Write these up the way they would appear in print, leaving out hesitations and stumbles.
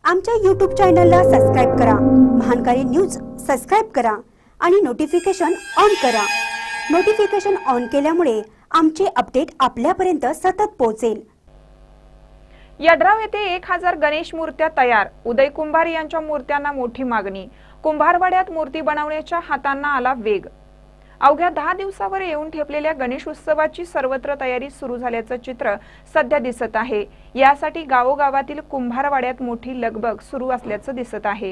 आमच्या YouTube चॅनलला subscribe करा, महानकारी न्यूज सबस्क्राइब करा आणि नोटिफिकेशन ऑन करा। नोटिफिकेशन ऑन केल्यामुळे आमचे अपडेट आपल्यापर्यंत सतत पोहोचेल। यड्राव येथे 1000 गणेश मूर्त्या तयार। उदय कुंभार यांच्या मूर्त्यांना मोठी मागणी। कुंभारवाड्यात मूर्ती बनवण्याच्या हातांना आला वेग। अवघ्या 10 दिवसावर येऊन ठेपलेल्या गणेश उत्सवाची सर्वत्र तयारी सुरू झाल्याचं चित्र सध्या दिसत आहे। यासाठी गावोगावातील कुंभारवाड्यात मोठी लगबग सुरू असल्याचं दिसत आहे।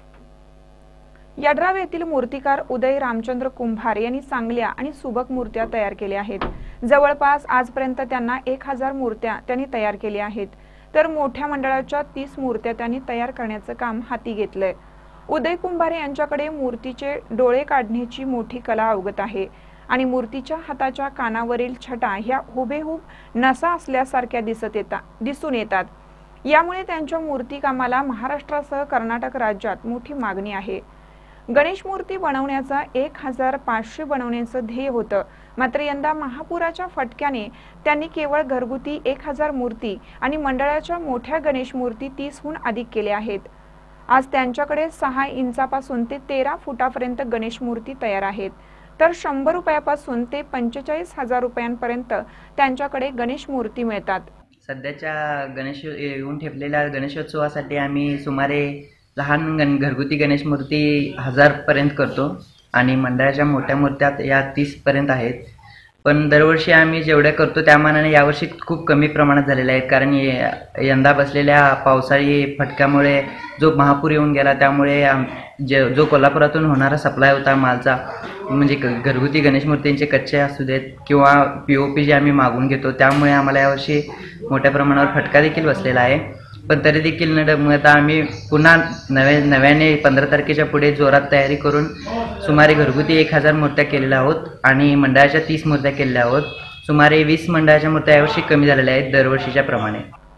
यड्राव येथील मूर्तिकार उदय रामचंद्र कुंभार यांनी चांगल्या आणि सुबक मूर्त्या तयार केल्या आहेत। जवळपास आजपर्यंत त्यांना 1000 मूर्त्या त्यांनी तयार केल्या आहेत, तर मोठ्या मंडळाच्या 30 मूर्त्या त्यांनी तयार करण्याचं काम हाती घेतलंय। उदय कुंभार यांच्याकडे मूर्तीचे डोळे काढण्याची मोठी कला अवगत आहे आणि मूर्तीच्या हाताच्या कानावरील छटा ह्या हुबेहूब नसा असल्यासारख्या दिसून येतात। यामुळे त्यांच्या मूर्ती कामाला महाराष्ट्रासह कर्नाटक राज्यात मोठी मागणी आहे। गणेश मूर्ती बनवण्याचा 1500 बनवण्याचं ध्येय होतं, मात्र यंदा महापुराच्या फटक्याने त्यांनी केवळ घरगुती 1000 मूर्ती आणि मंडळाच्या मोठ्या गणेश मूर्ती 30हून अधिक केल्या आहेत। आज त्यांच्याकडे 6 इंचापासून ते 13 फुटापर्यंत गणेश मूर्ती तयार आहेत, तर 100 रुपयापासून ते 45,000 रुपयांपर्यंत त्यांच्याकडे गणेश मूर्ती मिळतात। सध्याच्या गणेश येऊन ठेपलेल्या गणेशोत्सवासाठी आम्ही सुमारे लहान घरगुती गणेश मूर्ती 1000 पर्यंत करतो आणि मंडळाच्या मोठ्या मूर्त्या या 30 पर्यंत आहेत। पण दरवर्षी आम्ही जेवढ्या करतो त्या मानाने यावर्षी खूप कमी प्रमाणात झालेल्या आहेत, कारण यंदा बसलेल्या पावसाळी फटक्यामुळे जो महापूर येऊन गेला त्यामुळे जो कोल्हापुरातून होणारा सप्लाय होता मालचा, म्हणजे घरगुती गणेश मूर्तींचे कच्चे असू देत किंवा POP जे आम्ही मागून घेतो, त्यामुळे आम्हाला यावर्षी मोठ्या प्रमाणावर फटका देखील बसलेला आहे। पण तरी देखील न डगमगता आम्ही पुन्हा नव्याने 15 तारखेच्या पुढे जोरात तयारी करून सुमारे घरगुती 1000 मूर्त्या केलेल्या आहोत आणि मंडळाच्या 30 मूर्त्या केलेल्या आहोत। सुमारे 20 मंडळाच्या मूर्त्या यावर्षी कमी झालेल्या आहेत दरवर्षीच्या प्रमाणे।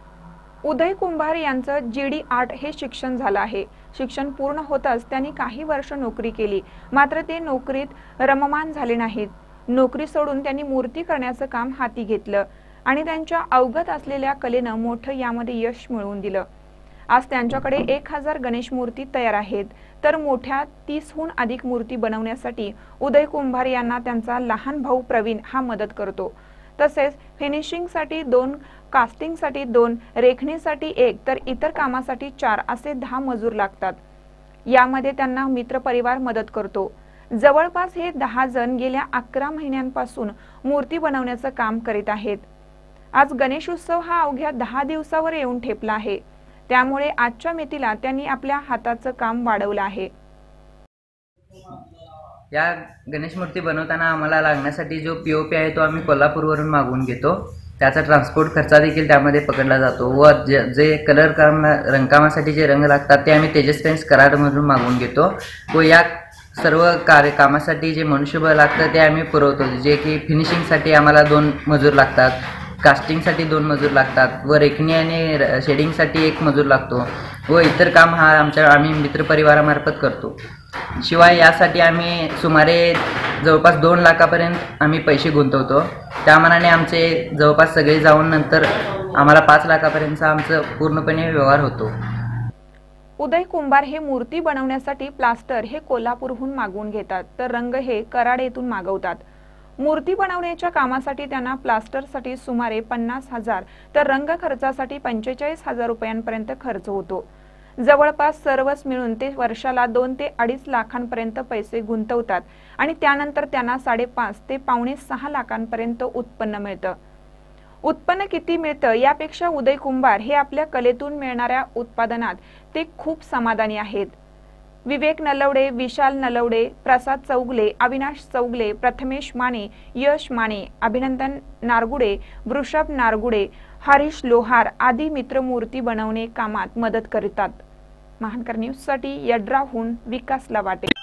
उदय कुंभार यांचं GD आर्ट हे शिक्षण झालं आहे। शिक्षण पूर्ण होताच त्यांनी काही वर्ष नोकरी केली, मात्र ते नोकरीत रममान झाले नाहीत। नोकरी सोडून त्यांनी मूर्ती करण्याचं काम हाती घेतलं आणि त्यांच्या अवगत असलेल्या कलेनं मोठं यामध्ये यश मिळवून दिलं। आज त्यांच्याकडे 1000 गणेश मूर्ती तयार आहेत, तर मोठ्या 30हून अधिक मूर्ती बनवण्यासाठी उदय कुंभार यांना त्यांचा लहान भाऊ प्रवीण हा मदत करतो। तसेच फिनिशिंगसाठी 2, कास्टिंगसाठी 2, रेखणीसाठी 1, तर इतर कामासाठी 4 असे 10 मजूर लागतात। यामध्ये त्यांना मित्रपरिवार मदत करतो। जवळपास हे 10 जण गेल्या 11 महिन्यांपासून मूर्ती बनवण्याचं काम करीत आहेत। आज गणेशोत्सव हा अवघ्या 10 दिवसावर येऊन ठेपला आहे, त्यामुळे आजच्या मितीला त्यांनी आपल्या हाताचं काम वाढवलं आहे। या गणेश मूर्ती बनवताना आम्हाला लागण्यासाठी जो POP आहे तो आम्ही कोल्हापूरवरून मागवून घेतो। त्याचा ट्रान्सपोर्ट खर्च देखील त्यामध्ये पकडला जातो व जे कलर रंगकामासाठी जे रंग लागतात ते आम्ही तेजस पेंट्स कराडमधून मागवून घेतो व या सर्व कामासाठी जे मनुष्यबळ लागतं ते आम्ही पुरवतो, जे की फिनिशिंगसाठी आम्हाला 2 मजूर लागतात, कास्टिंगसाठी 2 मजूर लागतात व रेखणी आणि शेडिंगसाठी 1 मजूर लागतो व इतर काम आम्ही मित्रपरिवारामार्फत करतो। शिवाय यासाठी आम्ही सुमारे जवळपास 2 लाखापर्यंत आम्ही पैसे गुंतवतो। त्यामानाने आमचे जवळपास सगळे जाऊन नंतर आम्हाला 5 लाखापर्यंतचा आमचं पूर्णपणे व्यवहार होतो। उदय कुंभार हे मूर्ती बनवण्यासाठी प्लास्टर हे कोल्हापूरहून मागवून घेतात, तर रंग हे कराड येथून मागवतात। मूर्ती बनवण्याच्या कामासाठी त्यांना प्लास्टरसाठी सुमारे 50,000 तर रंग खर्चासाठी 45,000 रुपयांपर्यंत खर्च होतो। जवळपास सर्वच मिळून ते वर्षाला 2 ते 2.5 लाखांपर्यंत पैसे गुंतवतात आणि त्यानंतर त्यांना 5.5 ते पावणे 6 लाखांपर्यंत उत्पन्न मिळतं। उत्पन्न किती मिळतं यापेक्षा उदय कुंभार हे आपल्या कलेतून मिळणाऱ्या उत्पादनात ते खूप समाधानी आहेत। विवेक नलवडे, विशाल नलवडे, प्रसाद चौगले, अविनाश चौगले, प्रथमेश माने, यश माने, अभिनंदन नारगुडे, वृषभ नारगुडे, हरीश लोहार आदी मित्र मूर्ती बनवणे कामात मदत करतात। महानकर न्यूजसाठी यड्रावहून विकास लवाटे।